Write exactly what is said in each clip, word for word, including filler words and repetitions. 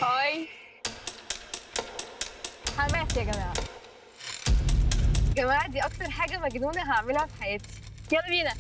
هاي. حماس يا جماعه. يا جماعه دي اكتر حاجه مجنونه هعملها في حياتي. يلا بينا.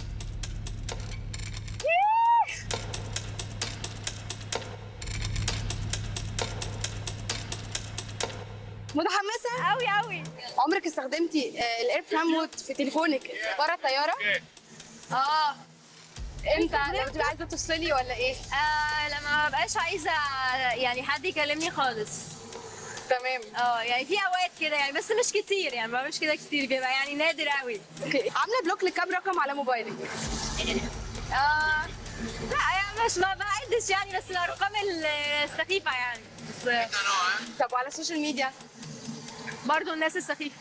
متحمسه قوي قوي. عمرك استخدمتي الايربلان مود في تليفونك بره الطياره؟ اه امتى؟ لما تبقي عايزه تفصلي ولا ايه؟ آه لما ما ببقاش عايزه يعني حد يكلمني خالص. تمام. اه يعني في اوقات كده يعني، بس مش كتير يعني، ما بعملش كده كتير، بيبقى يعني نادر قوي. اوكي، عامله بلوك لكام رقم على موبايلك؟ اه لا يعني مش ما بعدش يعني، بس الارقام السخيفه يعني بس. طب وعلى السوشيال ميديا؟ برضه الناس السخيفه.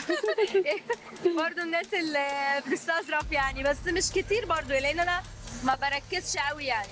برضه الناس اللي بتستظرف يعني، بس مش كتير برضه لان انا ما بركزش قوي يعني.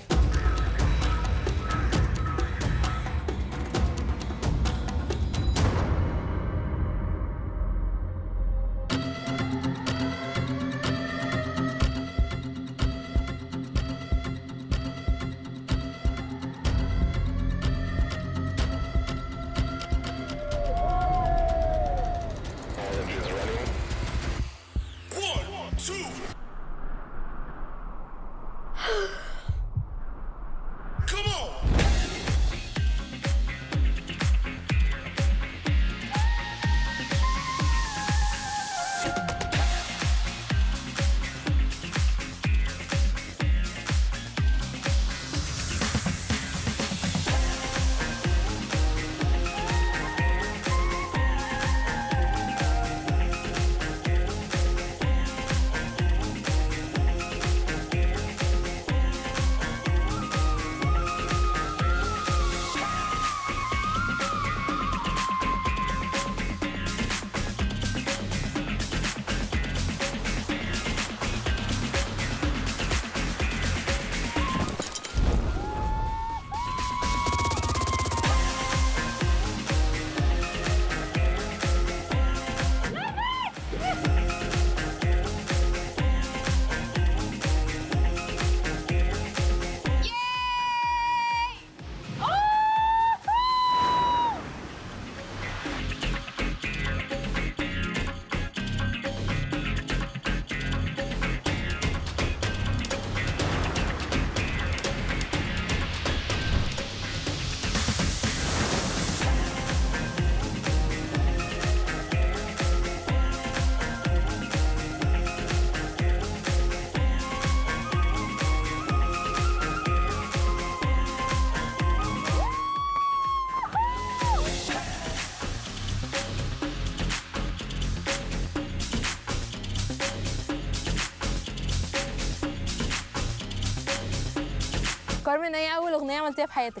كارمن، ايه اول اغنيه عملتيها في حياتك؟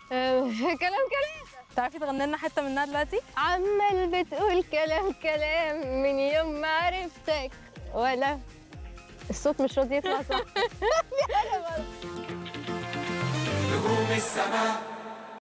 كلام كلام. تعرفي تغني لنا حته منها دلوقتي؟ عمال بتقول كلام كلام من يوم ما عرفتك، ولا الصوت مش راضي يطلع صح. نجوم السماء